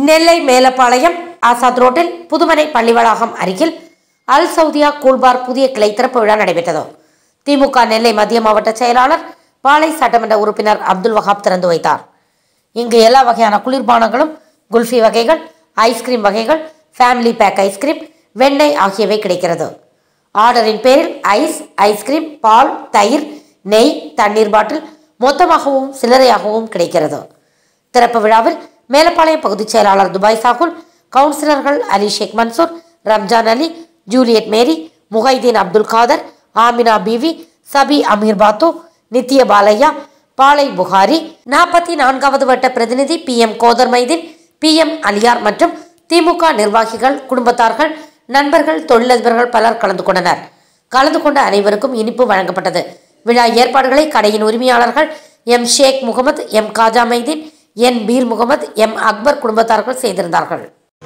நெல்லை மேலப்பாளையம் ஆசாத் ரோட்டில் புதுமனை பள்ளி வளாகம் அருகில் அல் சவுதியா கூல்பார் புதிய கிளை திறப்பு விழா நடைபெற்றது. திமுக நெல்லை மத்திய மாவட்ட செயலாளர் பாளை சட்டமன்ற உறுப்பினர் அப்துல் வஹாப் திறந்து வைத்தார். இங்கு எல்லா வகையான குளிர்பானங்களும், குல்ஃபி வகைகள், ஐஸ்கிரீம் வகைகள், ஃபேமிலி பேக் ஐஸ்கிரீம், வெண்ணெய் ஆகியவை கிடைக்கிறது. ஆர்டரின் பேரில் ஐஸ்கிரீம், பால், தயிர், நெய், தண்ணீர் பாட்டில் மொத்தமாகவும் சில்லறையாகவும் கிடைக்கிறது. திறப்பு விழாவில் மேலப்பாளையம் பகுதிச் செயலாளர் துபாய் சாகுல், கவுன்சிலர்கள் அலி ஷேக் மன்சூர், ரம்ஜான் அலி, ஜூலியட் மேரி, முஹைதீன் அப்துல் காதர், ஆமினா பிவி, சபி அமீர் பாத்து, நித்ய பாலையா, பாலை புகாரி, 44வது வட்ட பிரதிநிதி PM கோதர் மைதீன், PM அலியார் மற்றும் திமுக நிர்வாகிகள், குடும்பத்தார்கள், நண்பர்கள், தொழிலதிபர்கள் பலர் கலந்து கொண்டனர். கலந்து கொண்ட அனைவருக்கும் இனிப்பு வழங்கப்பட்டது. விழா ஏற்பாடுகளை கடையின் உரிமையாளர்கள் M Sheikh Mohammed, M Khaja Maideen, N Peer Mohammed, M Akbar குடும்பத்தார்கள் செய்திருந்தார்கள்.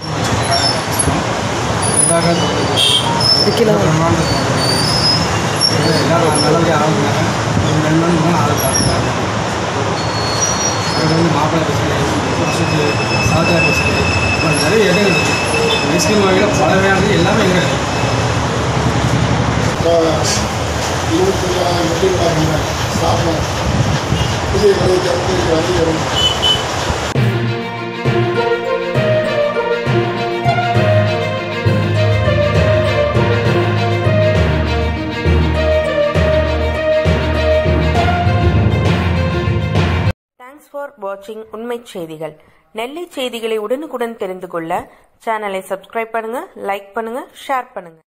Thanks for watching உண்மை செய்திகள். நெல்லை செய்திகளை உடனுக்குடன் தெரிந்து கொள்ள சேனலை சப்ஸ்கிரைப் பண்ணுங்க, லைக் பண்ணுங்க, ஷேர் பண்ணுங்க.